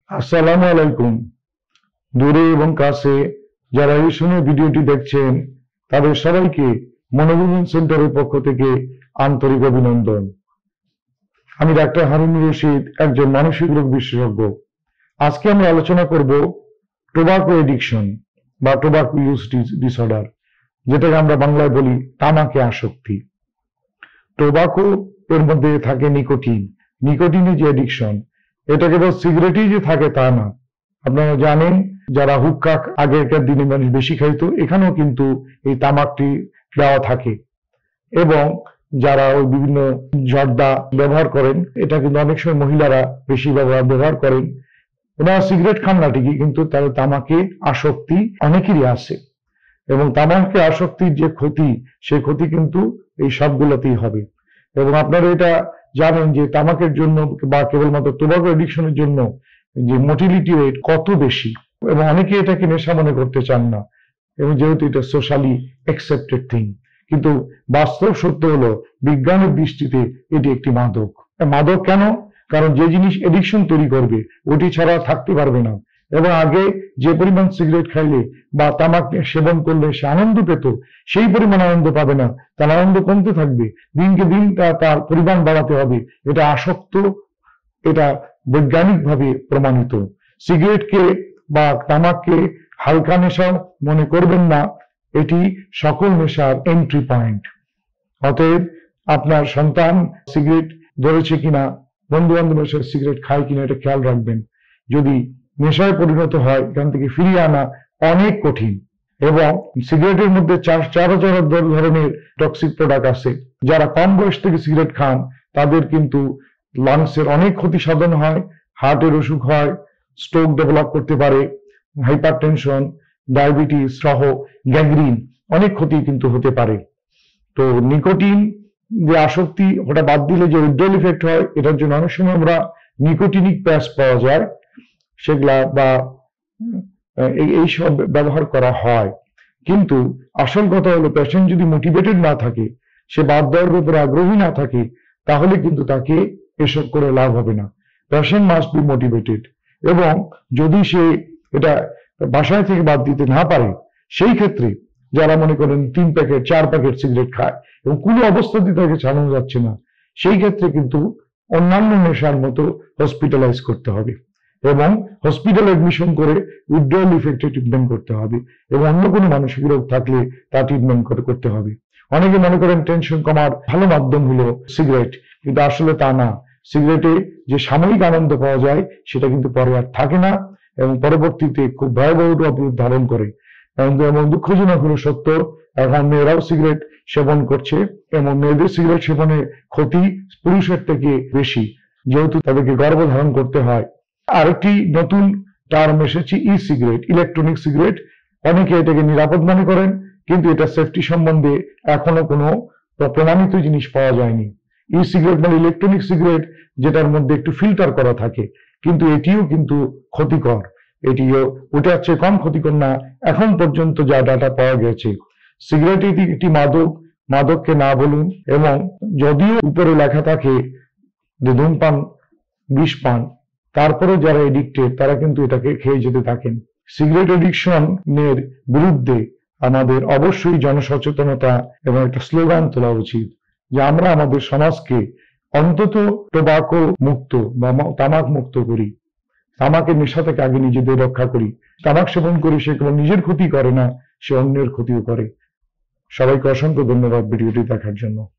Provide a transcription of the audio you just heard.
আসসালামু আলাইকুম। দূরে এবং কাছে যারা এই সময় ভিডিওটি দেখছেন তাদের সবাইকে মনোরঞ্জন সেন্টারের পক্ষ থেকে আন্তরিক অভিনন্দন। আমি ডাক্তার হারুনুর রশিদ, একজন মানসিক রোগ বিশেষজ্ঞ। আজকে আমরা আলোচনা করব টোবাকো এডিকশন বা টোবাকো ইউজ ডিসঅর্ডার, যেটাকে আমরা বাংলায় বলি তামাকে আসক্তি। টোবাকো এর মধ্যে থাকে নিকোটিন। নিকোটিনের যে এডিকশন, এটা কেবল সিগারেটেই যে থাকে তা না। আপনারা জানেন, যারা হুক্কা আগেকার দিনে মানুষ বেশি খাইতো, এখানেও কিন্তু এই তামাকটি দেওয়া থাকে। এবং যারা ওই বিভিন্ন জর্দা ব্যবহার করেন, এটা কিন্তু অনেক সময় মহিলারা বেশি ব্যবহার করেন। ওনারা সিগারেট খান না ঠিকই, কিন্তু তাদের তামাকে আসক্তি অনেকেরই আছে। এবং তামাকে আসক্তির যে ক্ষতি, সেই ক্ষতি কিন্তু এই সবগুলোতেই হবে। এবং আপনারা এটা জানেন যে তামাকের জন্য বা কেবলমাত্র টোবাকো এডিকশনের জন্য যে মোটিলিটি রেট কত বেশি, এবং অনেকে এটাকে নেশা মনে করতে চান না, এবং যেহেতু এটা সোশ্যালি অ্যাকসেপ্টেড থিং। কিন্তু বাস্তব সত্য হলো, বিজ্ঞানের দৃষ্টিতে এটি একটি মাদক। মাদক কেন? কারণ যে জিনিস এডিকশন তৈরি করবে ওটি ছাড়া থাকতে পারবে না। এবং আগে যে পরিমাণ সিগারেট খাইলে বা তামাক সেবন করলে সে আনন্দ পেত, সেই পরিমাণ আনন্দ পাবে না, তার আনন্দ কমতে থাকবে। দিনকে দিন তার পরিমাণ বাড়াতে হবে। এটা আসক্ত, এটা বৈজ্ঞানিকভাবে প্রমাণিত। সিগারেটকে বা তামাককে হালকা নেশা মনে করবেন না, এটি সকল নেশার এন্ট্রি পয়েন্ট। অতএব আপনার সন্তান সিগারেট ধরেছে কিনা, বন্ধু বান্ধবের সাথে সিগারেট খায় কিনা, এটা খেয়াল রাখবেন। যদি নেশায় পরিণত হয়, এখান থেকে ফিরিয়ে আনা অনেক কঠিন। এবং সিগারেটের মধ্যে 4,000 ধরনের টক্সিক প্রোডাক্ট আছে। যারা কম বয়স থেকে সিগারেট খান, তাদের কিন্তু লাংসের অনেক ক্ষতি সাধন হয়, হার্টের অসুখ হয়, স্ট্রোক ডেভেলপ করতে পারে, হাইপারটেনশন, ডায়াবেটিস সহ গ্যাংগ্রিন, অনেক ক্ষতি কিন্তু হতে পারে। তো নিকোটিন যে আসক্তি, ওটা বাদ দিলে যে উইথড্রল ইফেক্ট হয়, এটার জন্য অনেক সময় আমরা নিকোটিনিক প্যাচ পাওয়া যায়, সেগুলা বা এই সব ব্যবহার করা হয়। কিন্তু আসল কথা হলো, পেশেন্ট যদি মোটিভেটেড না থাকে, সে বাদ দেওয়ার ব্যাপারে আগ্রহী না থাকে, তাহলে কিন্তু তাকে এসব করে লাভ হবে না। Patient must be motivated. এবং যদি সে এটা বাসায় থেকে বাদ দিতে না পারে, সেই ক্ষেত্রে যারা মনে করেন 3 প্যাকেট 4 প্যাকেট সিগারেট খায় এবং কোনো অবস্থাতেই তাকে চালানো যাচ্ছে না, সেই ক্ষেত্রে কিন্তু অন্যান্য নেশার মতো হসপিটালাইজ করতে হবে এবং হসপিটাল এডমিশন করে উইথড্রয়াল ইফেক্টে ট্রিটমেন্ট করতে হবে। এবং অন্য কোনো মানসিক রোগ থাকলে তা ট্রিটমেন্ট করতে হবে। অনেকে মনে করেন টেনশন কমার ভালো মাধ্যম হলো সিগারেট, কিন্তু আসলে তা না। সিগারেটে যে সাময়িক আনন্দ পাওয়া যায়, সেটা কিন্তু পরে আর থাকে না এবং পরবর্তীতে খুব ভয়াবহ রূপ ধারণ করে। এবং দুঃখজনক হলো সত্য, এখন মেয়েরাও সিগারেট সেবন করছে এবং মেয়েদের সিগারেট সেবনের ক্ষতি পুরুষের থেকে বেশি, যেহেতু তাদেরকে গর্ভধারণ করতে হয়। আরেকটি নতুন টার্ম এসেছে, ই সিগারেট, ইলেকট্রনিক সিগারেট। অনেকে এটাকে নিরাপদ মনে করেন, কিন্তু এটা সেফটি সম্বন্ধে এখনো কোনো প্রমাণিত জিনিস পাওয়া যায়নি। ই সিগারেট মানে ইলেকট্রনিক সিগারেট, যেটার মধ্যে একটু ফিল্টার করা থাকে, কিন্তু এটিও কিন্তু ক্ষতিকর। এটিও ওটার চেয়ে কম ক্ষতিকর না, এখন পর্যন্ত যা ডাটা পাওয়া গেছে। সিগারেট একটি মাদক, মাদককে না বলুন। এবং যদিও উপরে লেখা থাকে যে ধূমপান বিষ পান, তারপরে যারা এডিক্টেড তারা কিন্তু এটাকে খেয়ে যেতে থাকেন। সিগারেট এডিকশনের বিরুদ্ধে আমাদের অবশ্যই জনসচেতনতা এবং একটা স্লোগান তোলা উচিত, যে আমরা আমাদের সমাজকে অন্তত টোবাকো মুক্ত বা তামাক মুক্ত করি। তামাকের নেশা থেকে আগে নিজেদের রক্ষা করি। তামাক সেবন করে সে কেবল নিজের ক্ষতি করে না, সে অন্যের ক্ষতিও করে। সবাইকে অসংখ্য ধন্যবাদ ভিডিওটি দেখার জন্য।